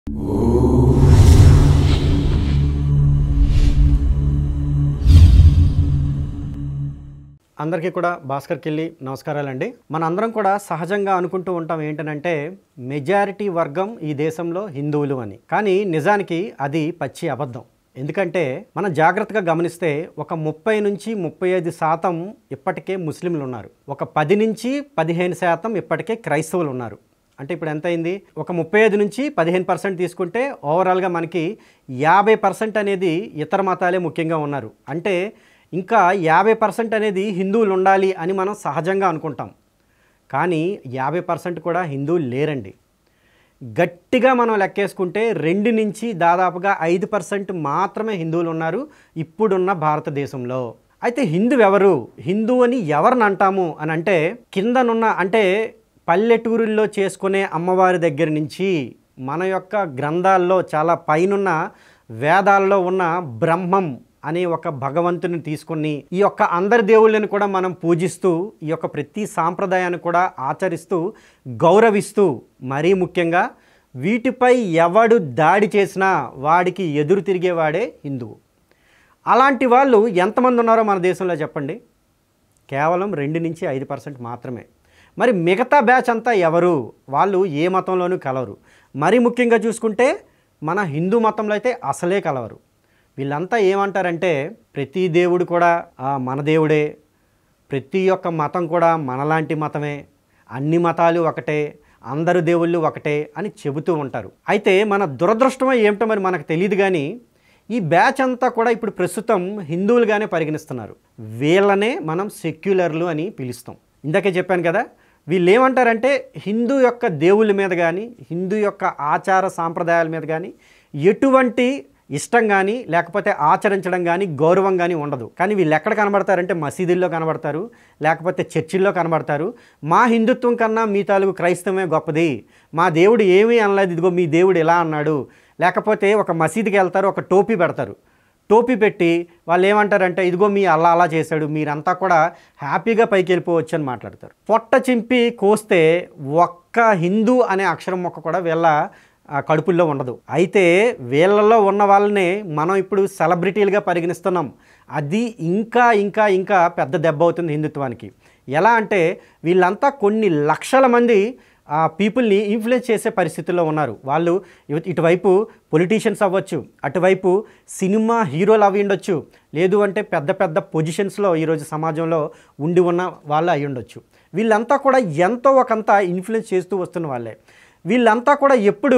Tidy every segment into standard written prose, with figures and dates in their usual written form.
అందరికీ కూడా భాస్కర్కి వెళ్ళి నమస్కారాలండి. మనందరం కూడా సహజంగా అనుకుంటూ ఉంటాం ఏంటనంటే మెజారిటీ వర్గం ఈ దేశంలో హిందువులు అని. కానీ నిజానికి అది పచ్చి అబద్ధం. ఎందుకంటే మనం జాగ్రత్తగా గమనిస్తే ఒక 30 నుంచి 35% ఇప్పటికే ముస్లింలు ఉన్నారు. ఒక 10 నుంచి 15% ఇప్పటికే క్రైస్తవులు ఉన్నారు. అంటే ఇప్పుడు ఎంత అయింది? ఒక 35 నుంచి 15% తీసుకుంటే ఓవరాల్గా మనకి 50% అనేది ఇతర మతాలే ముఖ్యంగా ఉన్నారు. అంటే ఇంకా 50% అనేది హిందువులు ఉండాలి అని మనం సహజంగా అనుకుంటాం. కానీ 50% కూడా హిందువులు లేరండి. గట్టిగా మనం లెక్కేసుకుంటే 2 నుంచి దాదాపుగా 5% మాత్రమే హిందువులు ఉన్నారు ఇప్పుడున్న భారతదేశంలో. అయితే హిందువు ఎవరు? హిందువు అని ఎవరిని అంటాము అని అంటే కిందనున్న అంటే పల్లెటూరుల్లో చేసుకునే అమ్మవారి దగ్గర నుంచి మన యొక్క గ్రంథాల్లో చాలా పైనున్న వేదాల్లో ఉన్న బ్రహ్మం అనే ఒక భగవంతుని తీసుకొని ఈ యొక్క అందరి దేవుళ్ళని కూడా మనం పూజిస్తూ ఈ యొక్క ప్రతి సాంప్రదాయాన్ని కూడా ఆచరిస్తూ గౌరవిస్తూ మరీ ముఖ్యంగా వీటిపై ఎవడు దాడి చేసినా వాడికి ఎదురు తిరిగేవాడే హిందువు. అలాంటి వాళ్ళు ఎంతమంది ఉన్నారో మన దేశంలో చెప్పండి? కేవలం 2 నుంచి 5% మాత్రమే. మరి మిగతా బ్యాచ్ అంతా ఎవరు? వాళ్ళు ఏ మతంలోనూ కలవరు. మరి ముఖ్యంగా చూసుకుంటే మన హిందూ మతంలో అయితే అసలే కలవరు. వీళ్ళంతా ఏమంటారంటే ప్రతి దేవుడు కూడా మన దేవుడే, ప్రతి ఒక్క మతం కూడా మనలాంటి మతమే, అన్ని మతాలు ఒకటే, అందరు దేవుళ్ళు ఒకటే అని చెబుతూ ఉంటారు. అయితే మన దురదృష్టమో ఏమిటో మరి మనకు తెలియదు. కానీ ఈ బ్యాచ్ అంతా కూడా ఇప్పుడు ప్రస్తుతం హిందువులుగానే పరిగణిస్తున్నారు. వీళ్ళనే మనం సెక్యులర్లు అని పిలుస్తాం. ఇందాకే చెప్పాను కదా, వీళ్ళు ఏమంటారంటే హిందూ యొక్క దేవుళ్ళ మీద కానీ హిందూ యొక్క ఆచార సాంప్రదాయాల మీద కానీ ఎటువంటి ఇష్టం కానీ లేకపోతే ఆచరించడం కానీ గౌరవం కానీ ఉండదు. కానీ వీళ్ళు ఎక్కడ కనబడతారంటే మసీదుల్లో కనబడతారు, లేకపోతే చర్చిల్లో కనబడతారు. మా హిందుత్వం కన్నా మీ తాలూకు క్రైస్తవమే గొప్పది, మా దేవుడు ఏమీ అనలేదు, ఇదిగో మీ దేవుడు ఇలా అన్నాడు. లేకపోతే ఒక మసీదుకి వెళ్తారు, ఒక టోపీ పెడతారు, టోపీ పెట్టి వాళ్ళు ఏమంటారంటే ఇదిగో మీ అల్లా అలా చేశాడు, మీరంతా కూడా హ్యాపీగా పైకి వెళ్ళిపోవచ్చు అని మాట్లాడతారు. పొట్ట చింపి కోస్తే ఒక్క హిందూ అనే అక్షరం మొక్క కూడా వీళ్ళ కడుపుల్లో ఉండదు. అయితే వీళ్ళల్లో ఉన్న వాళ్ళని మనం ఇప్పుడు సెలబ్రిటీలుగా పరిగణిస్తున్నాం. అది ఇంకా ఇంకా ఇంకా పెద్ద దెబ్బ అవుతుంది హిందుత్వానికి. ఎలా అంటే వీళ్ళంతా కొన్ని లక్షల మంది పీపుల్ని ఇన్ఫ్లుయెన్స్ చేసే పరిస్థితుల్లో ఉన్నారు. వాళ్ళు ఇటువైపు పొలిటీషియన్స్ అవ్వచ్చు, అటువైపు సినిమా హీరోలు అవి ఉండొచ్చు, లేదు అంటే పెద్ద పెద్ద పొజిషన్స్లో ఈరోజు సమాజంలో ఉండి ఉన్న వాళ్ళు అయి ఉండొచ్చు. వీళ్ళంతా కూడా ఎంతో ఒకంత ఇన్ఫ్లుయెన్స్ చేస్తూ వస్తున్న వాళ్ళే. వీళ్ళంతా కూడా ఎప్పుడు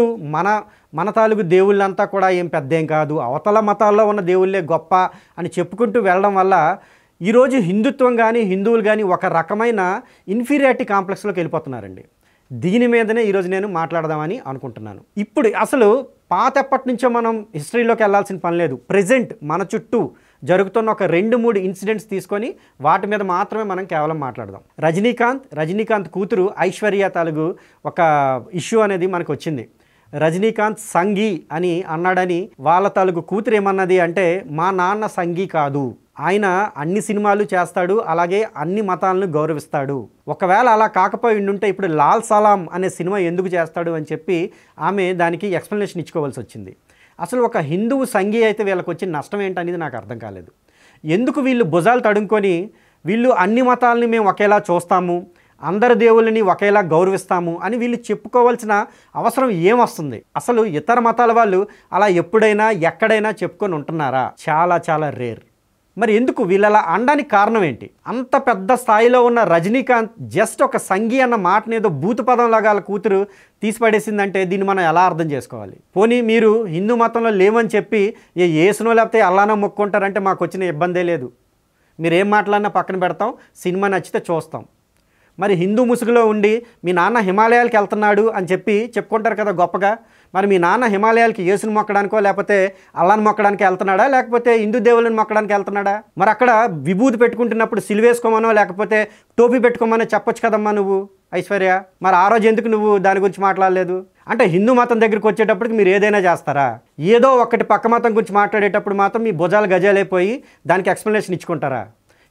మన తాలూకు దేవుళ్ళంతా కూడా ఏం పెద్ద ఏం కాదు, అవతల మతాల్లో ఉన్న దేవుళ్ళే గొప్ప అని చెప్పుకుంటూ వెళ్ళడం వల్ల ఈరోజు హిందుత్వం కానీ హిందువులు కానీ ఒక రకమైన ఇన్ఫీరియారిటీ కాంప్లెక్స్లోకి వెళ్ళిపోతున్నారండి. దీని మీదనే ఈరోజు నేను మాట్లాడదామని అనుకుంటున్నాను. ఇప్పుడు అసలు పాత ఎప్పటి నుంచో మనం హిస్టరీలోకి వెళ్ళాల్సిన పని లేదు. ప్రెజెంట్ మన చుట్టూ జరుగుతున్న ఒక 2-3 ఇన్సిడెంట్స్ తీసుకొని వాటి మీద మాత్రమే మనం కేవలం మాట్లాడదాం. రజనీకాంత్ కూతురు ఐశ్వర్య తాలూకు ఒక ఇష్యూ అనేది మనకు వచ్చింది. రజనీకాంత్ సంఘీ అని అన్నాడని వాళ్ళ తాలూకు కూతురు ఏమన్నది అంటే మా నాన్న సంఘీ కాదు, ఆయన అన్ని సినిమాలు చేస్తాడు, అలాగే అన్ని మతాలను గౌరవిస్తాడు. ఒకవేళ అలా కాకపోయి ఉండుంటే ఇప్పుడు లాల్ సలాం అనే సినిమా ఎందుకు చేస్తాడు అని చెప్పి ఆమె దానికి ఎక్స్ప్లెనేషన్ ఇచ్చుకోవాల్సి వచ్చింది. అసలు ఒక హిందువు సంఘీ అయితే వీళ్ళకి వచ్చిన నష్టం ఏంటనేది నాకు అర్థం కాలేదు. ఎందుకు వీళ్ళు భుజాలు తడుముకొని వీళ్ళు అన్ని మతాలని మేము ఒకేలా చూస్తాము, అందరి దేవుళ్ళని ఒకేలా గౌరవిస్తాము అని వీళ్ళు చెప్పుకోవాల్సిన అవసరం ఏమొస్తుంది? అసలు ఇతర మతాల వాళ్ళు అలా ఎప్పుడైనా ఎక్కడైనా చెప్పుకొని ఉంటున్నారా? చాలా చాలా రేర్. మరి ఎందుకు వీళ్ళలా అనడానికి కారణం ఏంటి? అంత పెద్ద స్థాయిలో ఉన్న రజనీకాంత్ జస్ట్ ఒక సంఘీ అన్న మాటని ఏదో భూత పదంలాగా వాళ్ళ కూతురు తీసిపడేసిందంటే దీన్ని మనం ఎలా అర్థం చేసుకోవాలి? పోనీ మీరు హిందూ మతంలో లేవని చెప్పి యేసునో లేకపోతే అల్లానో మొక్కుంటారంటే మాకు వచ్చిన ఇబ్బందే లేదు. మీరేం మాట్లాడినా పక్కన పెడతాం, సినిమా నచ్చితే చూస్తాం. మరి హిందూ ముసుగులో ఉండి మీ నాన్న హిమాలయాలకు వెళ్తున్నాడు అని చెప్పి చెప్పుకుంటారు కదా గొప్పగా. మరి మీ నాన్న హిమాలయాలకి యేసుని మొక్కడానికో లేకపోతే అల్లాని మొక్కడానికి వెళ్తున్నాడా, లేకపోతే హిందూ దేవుళ్ళని మొక్కడానికి వెళ్తున్నాడా? మరి అక్కడ విభూతి పెట్టుకుంటున్నప్పుడు సిలువేసుకోమనో లేకపోతే టోపీ పెట్టుకోమనో చెప్పొచ్చు కదమ్మా నువ్వు ఐశ్వర్య. మరి ఆ రోజు ఎందుకు నువ్వు దాని గురించి మాట్లాడలేదు? అంటే హిందూ మతం దగ్గరికి వచ్చేటప్పటికి మీరు ఏదైనా చేస్తారా? ఏదో ఒకటి పక్క మతం గురించి మాట్లాడేటప్పుడు మాత్రం మీ భుజాలు గజాలైపోయి దానికి ఎక్స్ప్లెనేషన్ ఇచ్చుకుంటారా?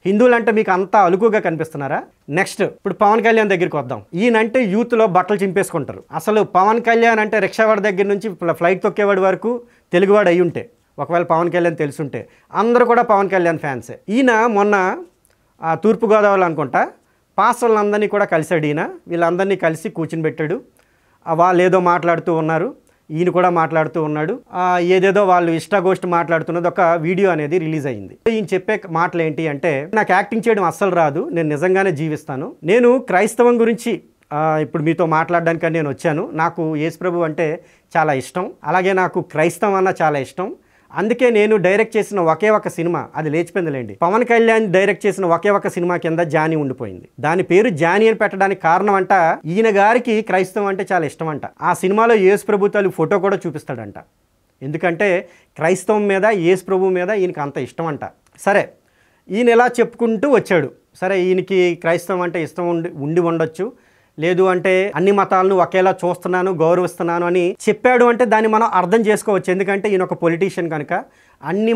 హిందువులు అంటే మీకు అంత అలుకుగా కనిపిస్తున్నారా? నెక్స్ట్ ఇప్పుడు పవన్ కళ్యాణ్ దగ్గరికి వద్దాం. ఈయనంటే యూత్లో బట్టలు చింపేసుకుంటారు. అసలు పవన్ కళ్యాణ్ అంటే రిక్షావాడి దగ్గర నుంచి ఫ్లైట్ తొక్కేవాడి వరకు తెలుగువాడు అయి ఉంటే, ఒకవేళ పవన్ కళ్యాణ్ తెలుసుంటే అందరూ కూడా పవన్ కళ్యాణ్ ఫ్యాన్సే. ఈయన మొన్న తూర్పుగోదావరిలో అనుకుంటా పాస్టర్లందరినీ కూడా కలిశాడు. ఈయన వీళ్ళందరినీ కలిసి కూర్చుని పెట్టాడు. వాళ్ళు ఏదో మాట్లాడుతూ ఉన్నారు, ఈయన కూడా మాట్లాడుతూ ఉన్నాడు. ఏదేదో వాళ్ళు ఇష్టాగోష్ఠి మాట్లాడుతున్నది ఒక వీడియో అనేది రిలీజ్ అయ్యింది. ఈయన చెప్పే మాటలు ఏంటి అంటే, నాకు యాక్టింగ్ చేయడం అస్సలు రాదు, నేను నిజంగానే జీవిస్తాను, నేను క్రైస్తవం గురించి ఇప్పుడు మీతో మాట్లాడడానికి నేను వచ్చాను, నాకు యేసుప్రభు అంటే చాలా ఇష్టం, అలాగే నాకు క్రైస్తవం అన్న చాలా ఇష్టం, అందుకే నేను డైరెక్ట్ చేసిన ఒకే ఒక సినిమా, అది లేచిపోయిందిలేండి, పవన్ కళ్యాణ్ డైరెక్ట్ చేసిన ఒకే ఒక సినిమా కింద జానీ ఉండిపోయింది. దాని పేరు జానీ అని పెట్టడానికి కారణం అంట, ఈయన గారికి క్రైస్తవం అంటే చాలా ఇష్టం అంట. ఆ సినిమాలో యేసు ప్రభు తాలూకు ఫోటో కూడా చూపిస్తాడంట. ఎందుకంటే క్రైస్తవం మీద, యేసు ప్రభు మీద ఈయనకి అంత ఇష్టం అంట. సరే, ఈయన ఎలా చెప్పుకుంటూ వచ్చాడు. సరే, ఈయనకి క్రైస్తవం అంటే ఇష్టం ఉండి ఉండొచ్చు, లేదు అంటే అన్ని మతాలను ఒకేలా చూస్తున్నాను, గౌరవిస్తున్నాను అని చెప్పాడు అంటే దాన్ని మనం అర్థం చేసుకోవచ్చు. ఎందుకంటే ఈయన ఒక పొలిటీషియన్ కనుక, అన్ని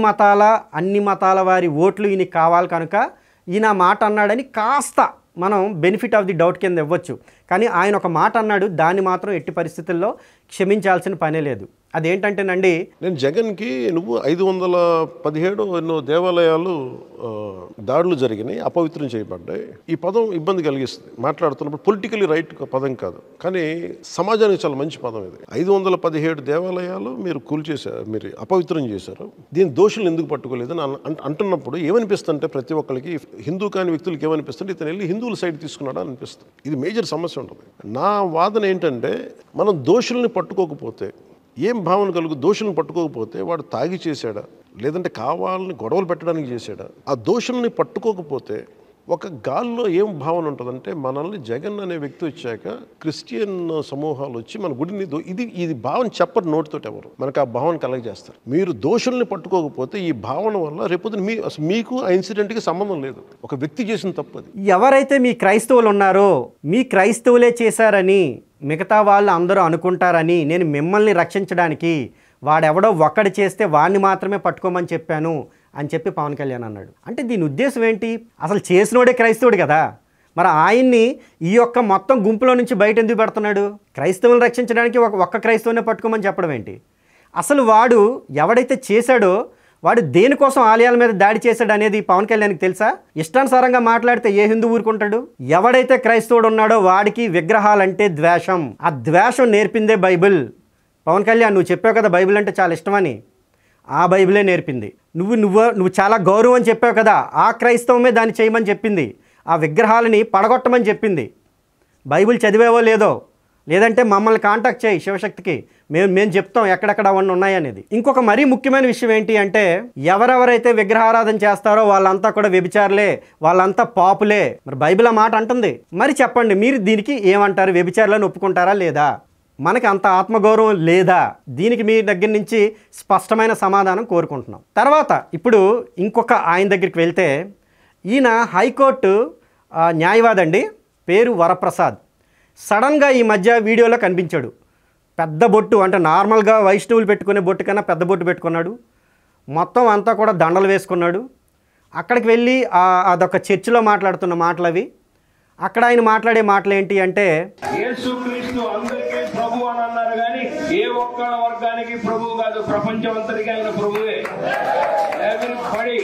మతాల వారి ఓట్లు ఈయనకి కావాలి కనుక ఈయన మాట అన్నాడని కాస్త మనం బెనిఫిట్ ఆఫ్ ది డౌట్ కింద ఇవ్వచ్చు. కానీ ఆయన ఒక మాట అన్నాడు, దాన్ని మాత్రం ఎట్టి పరిస్థితుల్లో క్షమించాల్సిన పనే లేదు. అదేంటంటేనండి, నేను జగన్కి నువ్వు 517 ఎన్నో దేవాలయాలు దాడులు జరిగినాయి, అపవిత్రం చేయబడ్డాయి, ఈ పదం ఇబ్బంది కలిగిస్తుంది మాట్లాడుతున్నప్పుడు. పొలిటికలీ రైట్ పదం కాదు, కానీ సమాజానికి చాలా మంచి పదం ఇది. 517 దేవాలయాలు మీరు కూల్చేశారు, మీరు అపవిత్రం చేశారు, దీని దోషులు ఎందుకు పట్టుకోలేదని అంటున్నప్పుడు ఏమనిపిస్తుంటే ప్రతి ఒక్కరికి, హిందూ కాని వ్యక్తులకి ఏమనిపిస్తుంటే ఇతను వెళ్ళి హిందువుల సైడ్ తీసుకున్నాడా అనిపిస్తుంది. ఇది మేజర్ సమస్య ఉంటుంది. నా వాదన ఏంటంటే, మనం దోషుల్ని పట్టుకోకపోతే ఏం భావన కలుగు, దోషులను పట్టుకోకపోతే వాడు తాగి చేశాడా, లేదంటే కావాలని గొడవలు పెట్టడానికి చేశాడా? ఆ దోషుల్ని పట్టుకోకపోతే ఒక గాల్లో ఏం భావన ఉంటుందంటే, మనల్ని జగన్ అనే వ్యక్తి వచ్చాక క్రిస్టియన్ సమూహాలు వచ్చి మన గుడిని ఇది భావన చెప్పరు నోటితోటి, ఎవరు మనకు ఆ భావన కలగజేస్తారు. మీరు దోషుల్ని పట్టుకోకపోతే ఈ భావన వల్ల రేపు మీకు ఆ ఇన్సిడెంట్కి సంబంధం లేదు, ఒక వ్యక్తి చేసిన తప్పది. ఎవరైతే మీ క్రైస్తవులు ఉన్నారో, మీ క్రైస్తవులే చేశారని మిగతా వాళ్ళు అందరూ అనుకుంటారని నేను మిమ్మల్ని రక్షించడానికి వాడెవడో ఒక్కడి చేస్తే వాడిని మాత్రమే పట్టుకోమని చెప్పాను అని చెప్పి పవన్ కళ్యాణ్ అన్నాడు. అంటే దీని ఉద్దేశం ఏంటి? అసలు చేసినోడే క్రైస్తవుడు కదా, మరి ఆయన్ని ఈ యొక్క మొత్తం గుంపులో నుంచి బయట ఎందుకు పెడుతున్నాడు? క్రైస్తవులను రక్షించడానికి ఒక్క క్రైస్తవునే పట్టుకోమని చెప్పడం ఏంటి? అసలు వాడు ఎవడైతే చేశాడో వాడు దేనికోసం ఆలయాల మీద దాడి చేశాడు అనేది పవన్ కళ్యాణ్కి తెలుసా? ఇష్టానుసారంగా మాట్లాడితే ఏ హిందూ ఊరుకుంటాడు? ఎవడైతే క్రైస్తవుడు ఉన్నాడో వాడికి విగ్రహాలంటే ద్వేషం, ఆ ద్వేషం నేర్పిందే బైబిల్. పవన్ కళ్యాణ్, నువ్వు చెప్పావు కదా బైబిల్ అంటే చాలా ఇష్టమని, ఆ బైబిలే నేర్పింది. నువ్వు చాలా గౌరవం అని చెప్పావు కదా, ఆ క్రైస్తవమే దాన్ని చేయమని చెప్పింది, ఆ విగ్రహాలని పడగొట్టమని చెప్పింది. బైబిల్ చదివేవో లేదో, లేదంటే మమ్మల్ని కాంటాక్ట్ చేయి శివశక్తికి, మేము చెప్తాం ఎక్కడెక్కడ అవన్నీ ఉన్నాయనేది. ఇంకొక మరీ ముఖ్యమైన విషయం ఏంటి అంటే, ఎవరెవరైతే విగ్రహారాధన చేస్తారో వాళ్ళంతా కూడా వ్యభిచారులే, వాళ్ళంతా పాపులే. మరి బైబిల్ ఆ మాట అంటుంది. మరి చెప్పండి, మీరు దీనికి ఏమంటారు? వ్యభిచారులను ఒప్పుకుంటారా లేదా? మనకి అంత ఆత్మగౌరవం లేదా? దీనికి మీ దగ్గర నుంచి స్పష్టమైన సమాధానం కోరుకుంటున్నాం. తర్వాత ఇప్పుడు ఇంకొక ఆయన దగ్గరికి వెళ్తే, ఈయన హైకోర్టు న్యాయవాది అండి, పేరు వరప్రసాద్. సడన్గా ఈ మధ్య వీడియోలో కనిపించాడు. పెద్ద బొట్టు, అంటే నార్మల్గా వైష్ణవులు పెట్టుకునే బొట్టు కన్నా పెద్ద బొట్టు పెట్టుకున్నాడు. మొత్తం అంతా కూడా దండలు వేసుకున్నాడు. అక్కడికి వెళ్ళి అదొక చర్చిలో మాట్లాడుతున్న మాటలు అవి. అక్కడ ఆయన మాట్లాడే మాటలు ఏంటి అంటే, యేసుక్రీస్తు అందరికీ ప్రభు అని అన్నారు, కానీ ఏ ఒక్క వర్గానికి ప్రభు కాదు, ప్రపంచం అంతటికీ ఆయన ప్రభువే. Everybody,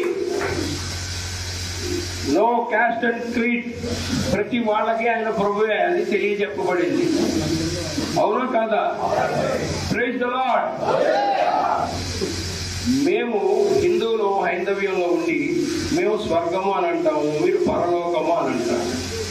no caste and creed, ప్రతి వాళ్ళకి ఆయన ప్రభువే, అది తెలియజెప్పబడింది. అవునా కాదా? Praise the lord. మేము హిందువులు హైందవ్యంలో ఉండి మేము స్వర్గము అని అంటాము, మీరు పరలోకము అని అంటాము.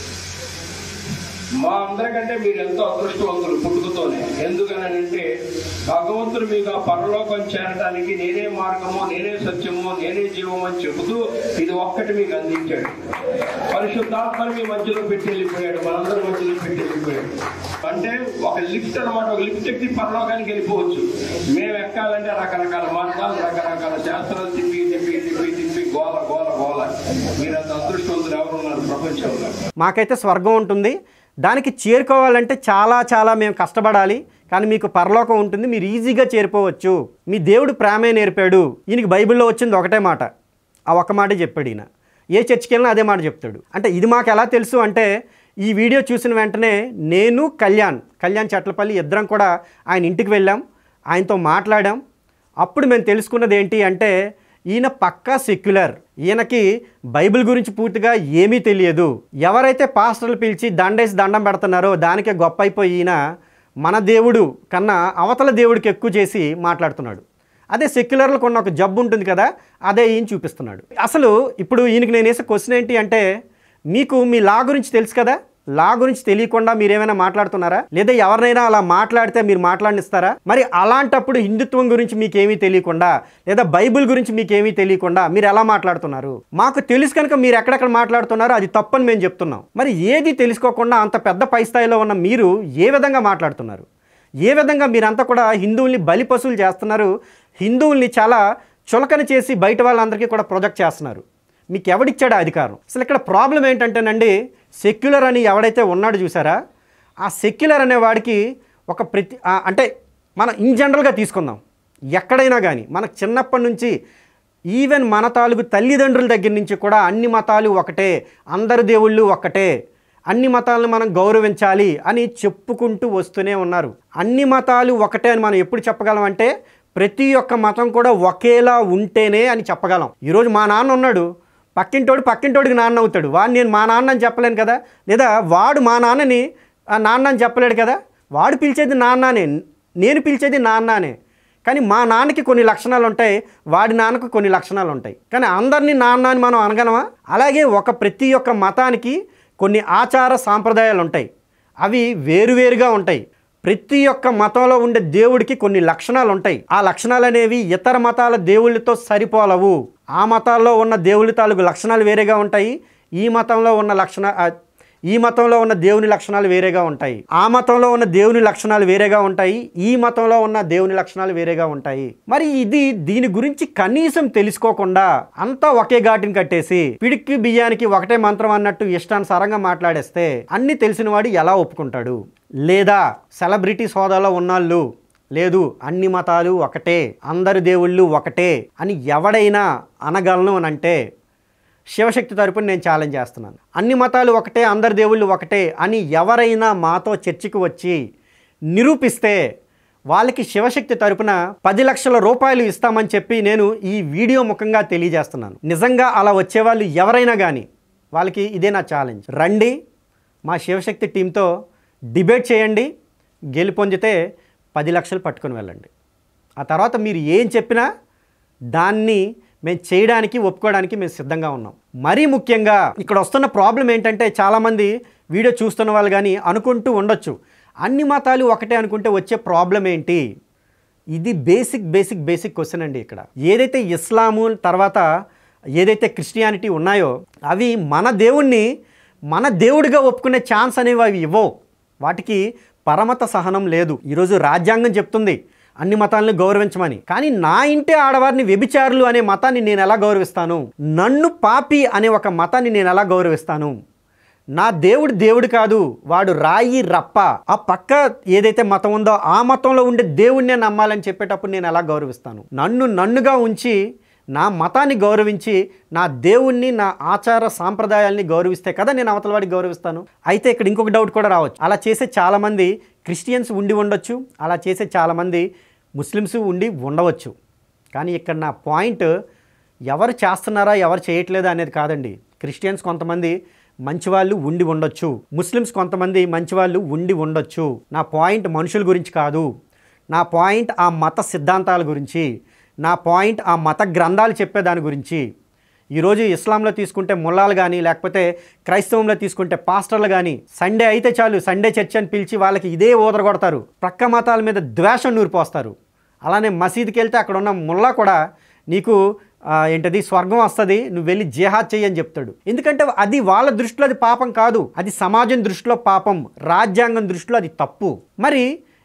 మా అందరికంటే మీరు ఎంతో అదృష్టవంతులు పుట్టుకతోనే. ఎందుకనంటే భగవంతుడు మీకు ఆ పరలోకం చేరడానికి నేనే మార్గము, నేనే సత్యము, నేనే జీవము అని చెబుతూ ఇది ఒక్కటి మీకు అందించాడు. పరిశుద్ధాత్మని మీ మధ్యలో పెట్టి వెళ్ళిపోయాడు, మనందరి మధ్యలో పెట్టి వెళ్ళిపోయాడు. అంటే ఒక లిఫ్ట్ అనమాట, ఒక లిఫ్ట్ ఎక్కి పరలోకానికి వెళ్ళిపోవచ్చు. మేము ఎక్కాలంటే రకరకాల మార్గాలు, రకరకాల శాస్త్రాలు తిప్పి తిప్పి తిప్పి తిప్పి గోల గోల గోల. మీరంత అదృష్టవంతులు ఎవరున్నారు ప్రపంచంలో? మాకైతే స్వర్గం ఉంటుంది, దానికి చేరుకోవాలంటే చాలా మేము కష్టపడాలి, కానీ మీకు పరలోకం ఉంటుంది, మీరు ఈజీగా చేరిపోవచ్చు. మీ దేవుడు ప్రేమే నేర్పాడు. ఈయనకి బైబిల్లో వచ్చింది ఒకటే మాట, ఆ ఒక్క మాటే చెప్పాడు ఈయన. ఏ చర్చికి వెళ్ళినా అదే మాట చెప్తాడు. అంటే ఇది మాకు ఎలా తెలుసు అంటే, ఈ వీడియో చూసిన వెంటనే నేను కళ్యాణ్ చట్లపల్లి ఇద్దరం కూడా ఆయన ఇంటికి వెళ్ళాం, ఆయనతో మాట్లాడాం. అప్పుడు మేము తెలుసుకున్నది ఏంటి అంటే, ఈయన పక్కా సెక్యులర్, ఈయనకి బైబిల్ గురించి పూర్తిగా ఏమీ తెలియదు. ఎవరైతే పాస్టర్లు పిలిచి దండేసి దండం పెడుతున్నారో దానికే గొప్ప అయిపోయి ఈయన మన దేవుడు కన్నా అవతల దేవుడికి ఎక్కువ చేసి మాట్లాడుతున్నాడు. అదే సెక్యులర్లకు ఉన్న ఒక జబ్బు ఉంటుంది కదా, అదే ఈయన చూపిస్తున్నాడు. అసలు ఇప్పుడు ఈయనకి నేను వేసే క్వశ్చన్ ఏంటి అంటే, మీకు మీ లా గురించి తెలుసు కదా, లా గురించి తెలియకుండా మీరేమైనా మాట్లాడుతున్నారా? లేదా ఎవరినైనా అలా మాట్లాడితే మీరు మాట్లాడిస్తారా? మరి అలాంటప్పుడు హిందుత్వం గురించి మీకేమీ తెలియకుండా, లేదా బైబిల్ గురించి మీకేమీ తెలియకుండా మీరు ఎలా మాట్లాడుతున్నారు? మాకు తెలుసు కనుక మీరు ఎక్కడెక్కడ మాట్లాడుతున్నారో అది తప్పని మేము చెప్తున్నాం. మరి ఏది తెలుసుకోకుండా అంత పెద్ద పై స్థాయిలో ఉన్న మీరు ఏ విధంగా మాట్లాడుతున్నారు? ఏ విధంగా మీరంతా కూడా హిందువుల్ని బలి పశువులు చేస్తున్నారు, హిందువుల్ని చాలా చులకన చేసి బయట వాళ్ళందరికీ కూడా ప్రొజెక్ట్ చేస్తున్నారు. మీకు ఎవడిచ్చాడు అధికారం? అసలు ఇక్కడ ప్రాబ్లం ఏంటంటేనండి, సెక్యులర్ అని ఎవడైతే ఉన్నాడో చూసారా, ఆ సెక్యులర్ అనేవాడికి ఒక అంటే మనం ఇన్ జనరల్గా తీసుకుందాం, ఎక్కడైనా కానీ మనకు చిన్నప్పటి నుంచి ఈవెన్ మన తాలూకు తల్లిదండ్రుల దగ్గర నుంచి కూడా అన్ని మతాలు ఒకటే, అందరు దేవుళ్ళు ఒక్కటే, అన్ని మతాలను మనం గౌరవించాలి అని చెప్పుకుంటూ వస్తూనే ఉన్నారు. అన్ని మతాలు ఒకటే అని మనం ఎప్పుడు చెప్పగలం అంటే, ప్రతి ఒక్క మతం కూడా ఒకేలా ఉంటేనే అని చెప్పగలం. ఈరోజు మా నాన్న ఉన్నాడు, పక్కింటోడికి నాన్న అవుతాడు. వాడు నేను మా నాన్న అని చెప్పలేను కదా, లేదా వాడు మా నాన్నని నాన్న అని చెప్పలేడు కదా. వాడు పిలిచేది నాన్ననే, నేను పిలిచేది నాన్ననే. కానీ మా నాన్నకి కొన్ని లక్షణాలు ఉంటాయి, వాడి నాన్నకు కొన్ని లక్షణాలు ఉంటాయి. కానీ అందరినీ నాన్న అని మనం అనగలమా? అలాగే ప్రతి ఒక్క మతానికి కొన్ని ఆచార సాంప్రదాయాలు ఉంటాయి, అవి వేరువేరుగా ఉంటాయి. ప్రతి ఒక్క మతంలో ఉండే దేవుడికి కొన్ని లక్షణాలు ఉంటాయి. ఆ లక్షణాలు అనేవి ఇతర మతాల దేవుళ్ళతో సరిపోలవు. ఆ మతాల్లో ఉన్న దేవుళ్ళ తాలూకు లక్షణాలు వేరేగా ఉంటాయి, ఈ మతంలో ఉన్న దేవుని లక్షణాలు వేరేగా ఉంటాయి. ఆ మతంలో ఉన్న దేవుని లక్షణాలు వేరేగా ఉంటాయి, ఈ మతంలో ఉన్న దేవుని లక్షణాలు వేరేగా ఉంటాయి. మరి దీని గురించి కనీసం తెలుసుకోకుండా అంతా ఒకే ఘాటిని కట్టేసి పిడికి బియ్యానికి ఒకటే మంత్రం అన్నట్టు ఇష్టానుసారంగా మాట్లాడేస్తే అన్ని తెలిసిన వాడు ఎలా ఒప్పుకుంటాడు? లేదా సెలబ్రిటీ హోదాలో ఉన్నాళ్ళు, లేదు అన్ని మతాలు ఒకటే, అందరి దేవుళ్ళు ఒకటే అని ఎవడైనా అనగలను అని అంటే శివశక్తి తరపున నేను ఛాలెంజ్ చేస్తున్నాను. అన్ని మతాలు ఒకటే, అందరి దేవుళ్ళు ఒకటే అని ఎవరైనా మాతో చర్చకు వచ్చి నిరూపిస్తే వాళ్ళకి శివశక్తి తరపున 10 లక్షల రూపాయలు ఇస్తామని చెప్పి నేను ఈ వీడియో ముఖంగా తెలియజేస్తున్నాను. నిజంగా అలా వచ్చేవాళ్ళు ఎవరైనా కానీ వాళ్ళకి ఇదే నా ఛాలెంజ్. రండి, మా శివశక్తి టీంతో డిబేట్ చేయండి, గెలుపొందితే 10 లక్షలు పట్టుకొని వెళ్ళండి. ఆ తర్వాత మీరు ఏం చెప్పినా దాన్ని మేము చేయడానికి ఒప్పుకోవడానికి మేము సిద్ధంగా ఉన్నాం. మరీ ముఖ్యంగా ఇక్కడ వస్తున్న ప్రాబ్లం ఏంటంటే, చాలామంది వీడియో చూస్తున్న వాళ్ళు కానీ అనుకుంటూ ఉండొచ్చు, అన్ని మతాలు ఒకటే అనుకుంటే వచ్చే ప్రాబ్లం ఏంటి? ఇది బేసిక్ క్వశ్చన్ అండి. ఇక్కడ ఏదైతే ఇస్లాము తర్వాత ఏదైతే క్రిస్టియానిటీ ఉన్నాయో అవి మన దేవుణ్ణి మన దేవుడిగా ఒప్పుకునే ఛాన్స్ అనేవి అవి ఇవ్వవు. వాటికి పరమత సహనం లేదు. ఈరోజు రాజ్యాంగం చెప్తుంది అన్ని మతాలను గౌరవించమని, కానీ నా ఇంటి ఆడవారిని వ్యభిచారులు అనే మతాన్ని నేను ఎలా గౌరవిస్తాను? నన్ను పాపి అనే ఒక మతాన్ని నేను ఎలా గౌరవిస్తాను? నా దేవుడు కాదు, వాడు రాయి రప్ప. ఆ పక్క ఏదైతే మతం ఉందో ఆ మతంలో ఉండే దేవుడినే నమ్మాలని చెప్పేటప్పుడు నేను ఎలా గౌరవిస్తాను? నన్నుగా ఉంచి నా మతాన్ని గౌరవించి నా దేవుణ్ణి, నా ఆచార సాంప్రదాయాల్ని గౌరవిస్తే కదా నేను అవతల వాడికి గౌరవిస్తాను. అయితే ఇక్కడ ఇంకొక డౌట్ కూడా రావచ్చు, అలా చేసే చాలామంది క్రిస్టియన్స్ ఉండి ఉండొచ్చు, అలా చేసే చాలామంది ముస్లిమ్స్ ఉండి ఉండవచ్చు. కానీ ఇక్కడ నా పాయింట్ ఎవరు చేస్తున్నారా ఎవరు చేయట్లేదా అనేది కాదండి. క్రిస్టియన్స్ కొంతమంది మంచివాళ్ళు ఉండి ఉండొచ్చు, ముస్లిమ్స్ కొంతమంది మంచివాళ్ళు ఉండి ఉండొచ్చు. నా పాయింట్ మనుషుల గురించి కాదు, నా పాయింట్ ఆ మత సిద్ధాంతాల గురించి, నా పాయింట్ ఆ మత గ్రంథాలు చెప్పేదాని గురించి. ఈరోజు ఇస్లాంలో తీసుకుంటే ముల్లాలు కానీ, లేకపోతే క్రైస్తవంలో తీసుకుంటే పాస్టర్లు కానీ సండే అయితే చాలు సండే చర్చ్ అని పిలిచి వాళ్ళకి ఇదే ఊదర కొడతారు, ప్రక్క మతాల మీద ద్వేషం నూరిపోస్తారు. అలానే మసీదుకి వెళ్తే అక్కడ ఉన్న ముల్లా కూడా నీకు స్వర్గం వస్తుంది, నువ్వు వెళ్ళి జిహాద్ చెయ్యి అని చెప్తాడు. ఎందుకంటే అది వాళ్ళ దృష్టిలో అది పాపం కాదు, అది సమాజం దృష్టిలో పాపం, రాజ్యాంగం దృష్టిలో అది తప్పు. మరి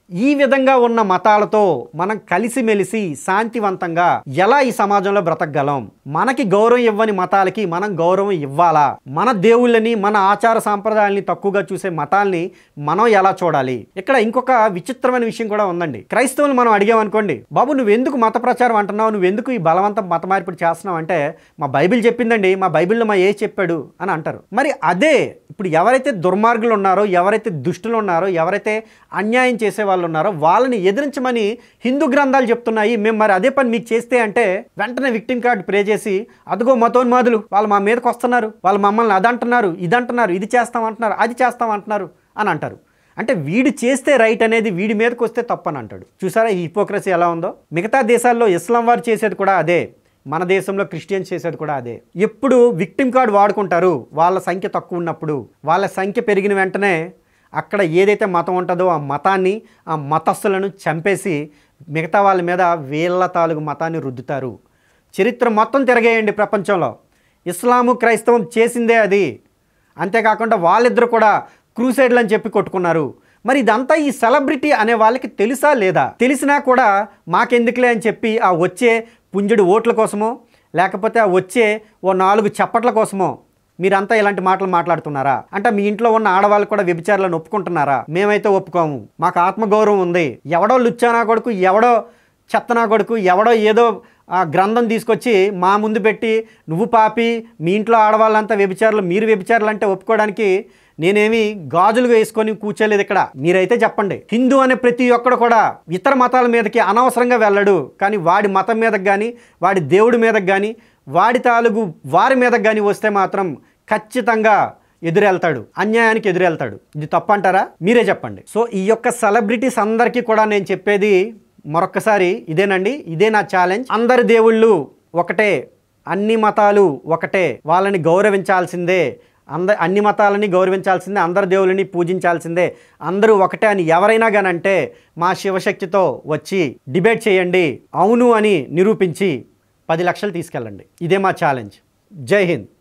ఈ విధంగా ఉన్న మతాలతో మనం కలిసిమెలిసి శాంతివంతంగా ఎలా ఈ సమాజంలో బ్రతకగలం? మనకి గౌరవం ఇవ్వని మతాలకి మనం గౌరవం ఇవ్వాలా? మన దేవుళ్ళని, మన ఆచార సాంప్రదాయాల్ని తక్కువగా చూసే మతాల్ని మనం ఎలా చూడాలి? ఇక్కడ ఇంకొక విచిత్రమైన విషయం కూడా ఉందండి. క్రైస్తవులు మనం అడిగామనుకోండి, బాబు నువ్వెందుకు మత ప్రచారం అంటున్నావు, నువ్వెందుకు ఈ బలవంతం మత మార్పిడి చేస్తున్నావు అంటే, మా బైబిల్ చెప్పిందండి, మా బైబిల్లో మా చెప్పాడు అని అంటారు. మరి అదే ఇప్పుడు ఎవరైతే దుర్మార్గులు ఉన్నారో, ఎవరైతే దుష్టులు ఉన్నారో, ఎవరైతే అన్యాయం చేసే వాళ్ళు ఉన్నారో వాళ్ళని ఎదిరించమని హిందూ గ్రంథాలు చెప్తున్నాయి. మేము మరి అదే పని మీకు చేస్తే అంటే వెంటనే విక్టిమ్ కార్డ్ ప్రే చేసి, అదిగో మతోన్మాదులు వాళ్ళు మా మీదకి వస్తున్నారు, వాళ్ళు మమ్మల్ని అదంటున్నారు, ఇదంటున్నారు, ఇది చేస్తామంటున్నారు, అది చేస్తామంటున్నారు అని అంటారు. అంటే వీడు చేస్తే రైట్ అనేది వీడి మీదకి వస్తే తప్పని అంటాడు. చూసారా ఈ హిపోక్రసీ ఎలా ఉందో? మిగతా దేశాల్లో ఇస్లాం వారు చేసేది కూడా అదే, మన దేశంలో క్రిస్టియన్స్ చేసేది కూడా అదే. ఎప్పుడు విక్టిమ్ కార్డ్ వాడుకుంటారు వాళ్ళ సంఖ్య తక్కువ ఉన్నప్పుడు. వాళ్ళ సంఖ్య పెరిగిన వెంటనే అక్కడ ఏదైతే మతం ఉంటుందో ఆ మతాన్ని, ఆ మతస్థులను చంపేసి మిగతా వాళ్ళ మీద వీళ్ళ తాలూకు మతాన్ని రుద్దుతారు. చరిత్ర మొత్తం తిరగేయండి ప్రపంచంలో, ఇస్లాము క్రైస్తవం చేసిందే అది. అంతేకాకుండా వాళ్ళిద్దరు కూడా క్రూసైడ్లు అని చెప్పి కొట్టుకున్నారు. మరి ఇదంతా ఈ సెలబ్రిటీ అనే వాళ్ళకి తెలుసా లేదా? తెలిసినా కూడా మాకెందుకులే అని చెప్పి ఆ వచ్చే పుంజుడు ఓట్ల కోసమో, లేకపోతే ఆ వచ్చే ఓ 4 చప్పట్ల కోసమో మీరంతా ఇలాంటి మాటలు మాట్లాడుతున్నారా? అంటే మీ ఇంట్లో ఉన్న ఆడవాళ్ళు కూడా వ్యభిచారులను ఒప్పుకుంటున్నారా? మేమైతే ఒప్పుకోము, మాకు ఆత్మగౌరవం ఉంది. ఎవడో లుచ్చానా కొడుకు, ఎవడో చెత్తనా కొడుకు, ఎవడో ఏదో ఆ గ్రంథం తీసుకొచ్చి మా ముందు పెట్టి నువ్వు పాపి, మీ ఇంట్లో ఆడవాళ్ళంతా వ్యభిచారులు, మీరు వ్యభిచారులు అంటే ఒప్పుకోవడానికి నేనేమి గాజులు వేసుకొని కూర్చోలేదు ఇక్కడ. మీరైతే చెప్పండి. హిందూ అనే ప్రతి ఒక్కడు కూడా ఇతర మతాల మీదకి అనవసరంగా వెళ్ళడు, కానీ వాడి మతం మీదకి కానీ, వాడి దేవుడి మీదకి కానీ, వాడి తాలూకు వారి మీదకి కానీ వస్తే మాత్రం ఖచ్చితంగా ఎదురెళ్తాడు, అన్యాయానికి ఎదురెళ్తాడు. ఇది తప్పంటారా? మీరే చెప్పండి. సో ఈ యొక్క సెలబ్రిటీస్ అందరికీ కూడా నేను చెప్పేది మరొక్కసారి ఇదేనండి, ఇదే నా ఛాలెంజ్. అందరి దేవుళ్ళు ఒకటే, అన్ని మతాలు ఒకటే, వాళ్ళని గౌరవించాల్సిందే, అన్ని మతాలని గౌరవించాల్సిందే, అందరి దేవుళ్ళని పూజించాల్సిందే, అందరూ ఒకటే అని ఎవరైనా కానంటే మా శివశక్తితో వచ్చి డిబేట్ చేయండి, అవును అని నిరూపించి 10 లక్షలు తీసుకెళ్ళండి. ఇదే మా ఛాలెంజ్. జై హింద్.